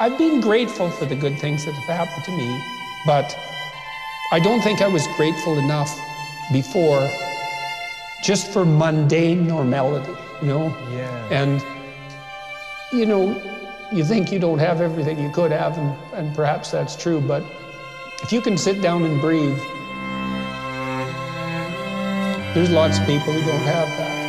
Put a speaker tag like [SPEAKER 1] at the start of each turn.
[SPEAKER 1] I've been grateful for the good things that have happened to me, but I don't think I was grateful enough before just for mundane normality, you know?
[SPEAKER 2] Yeah.
[SPEAKER 1] And, you know, you think you don't have everything you could have, and perhaps that's true, but if you can sit down and breathe, there's lots of people who don't have that.